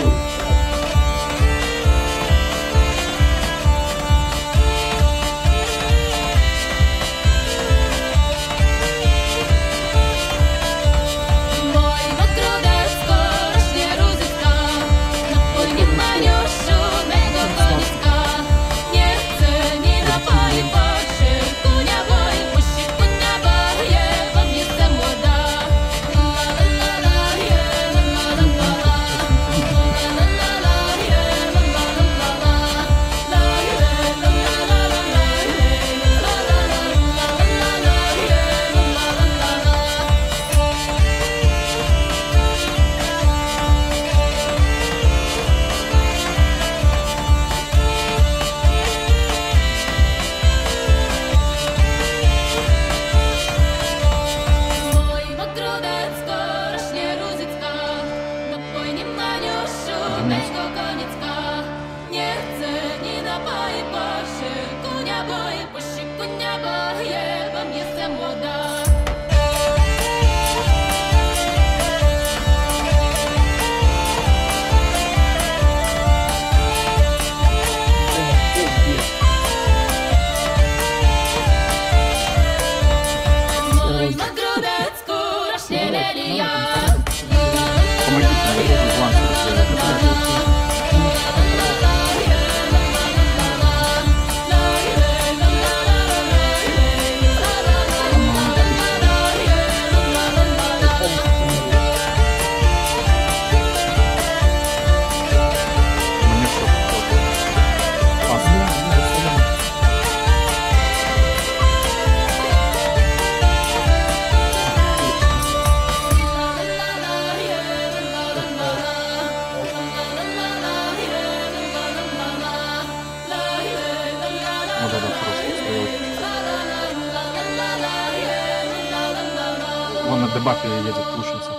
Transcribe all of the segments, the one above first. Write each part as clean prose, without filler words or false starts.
Вон на дебафе едет лучница.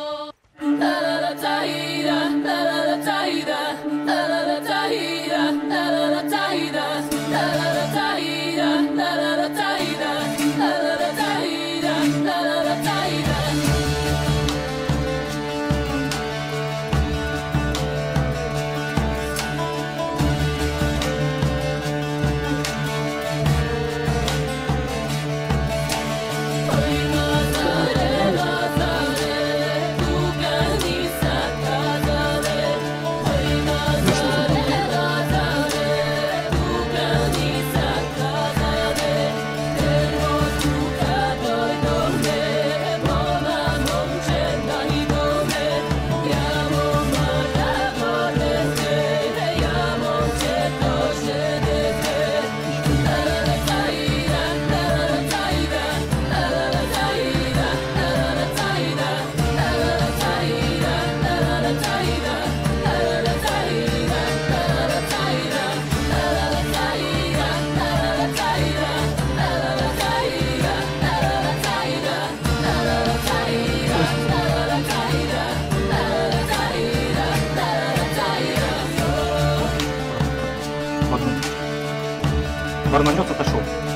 Барнамет отошел.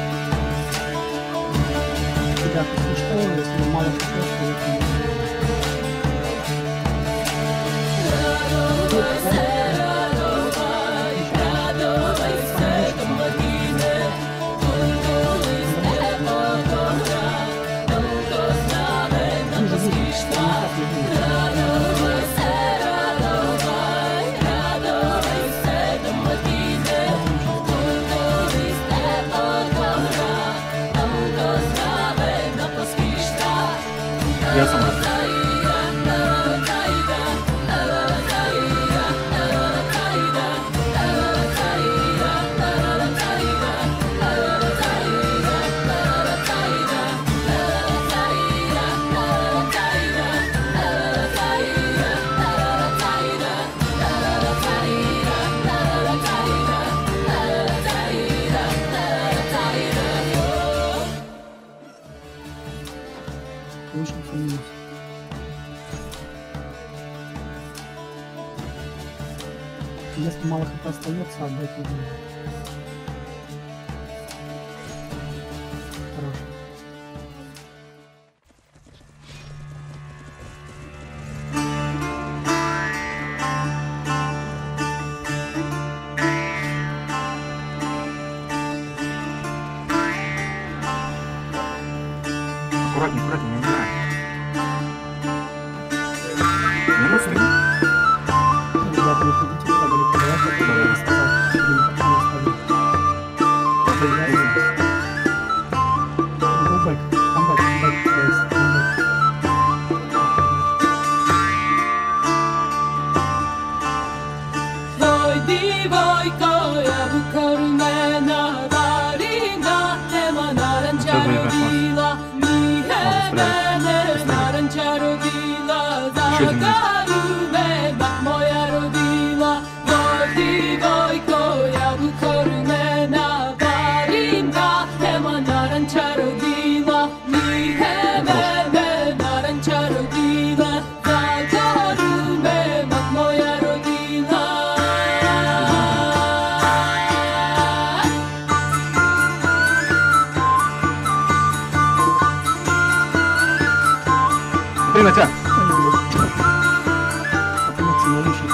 Да, если что, если мало Я сам разбираюсь. минус. Если мало хп остается, отдать его. Хорошо. Аккуратнее, аккуратнее, не умирай. Минус ты. Ребята, не ходите туда далеко, давайте я туда сказал. Блин, как мне оставить? Go back, come back, guys, come back. Еще один есть. Смотри на тебя. Это максималищий.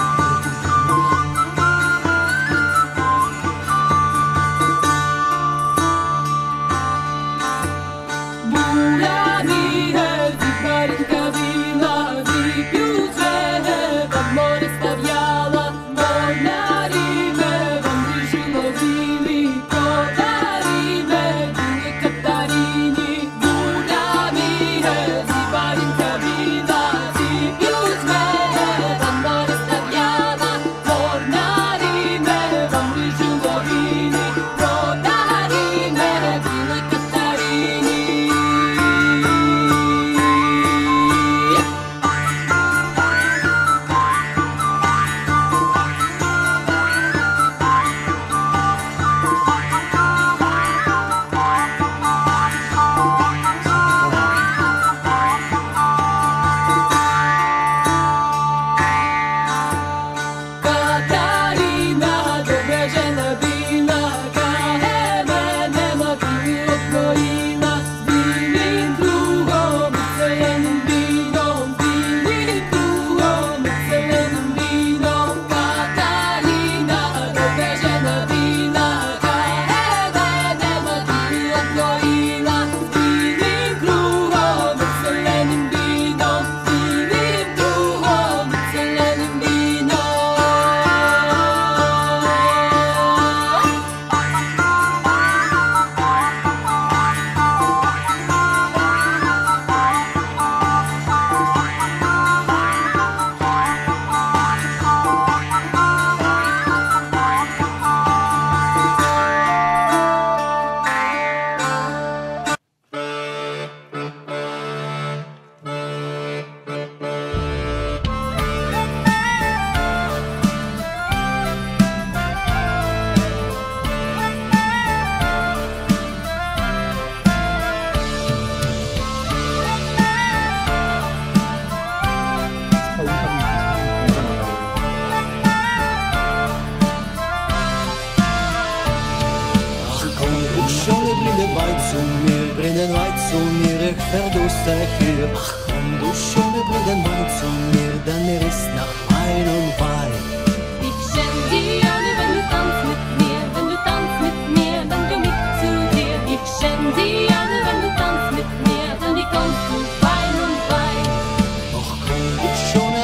Bring den weit zu mir, ich verduste hier. Ach komm du Schöne, bring den weit zu mir, denn mir ist nach Wein und Wein. Ich schenk dir gerne, wenn du tanzt mit mir, wenn du tanzt mit mir, dann komm ich zu dir. Ich schenk dir gerne, wenn du tanzt mit mir, dann kommst du Wein und Wein. Ach komm du Schöne,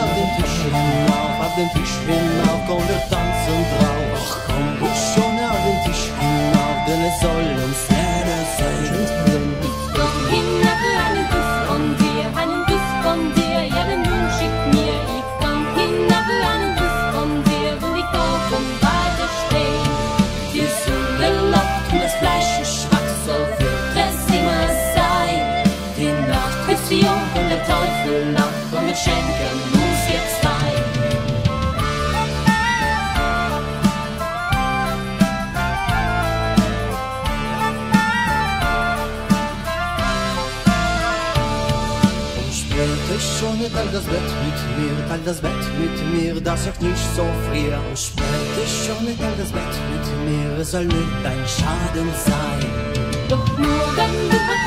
auf den Tisch hinauf, komm wir tanzen drauf. Ach komm du Schöne, auf den Tisch hinauf, denn es soll uns Erde sein. Und der Teufel lacht und wir schenken uns jetzt Wein. Und spürte schon, teil das Bett mit mir, teil das Bett mit mir, dass ich nicht so friere. Und spürte schon, teil das Bett mit mir, es soll nicht dein Schaden sein. Doch nur wenn du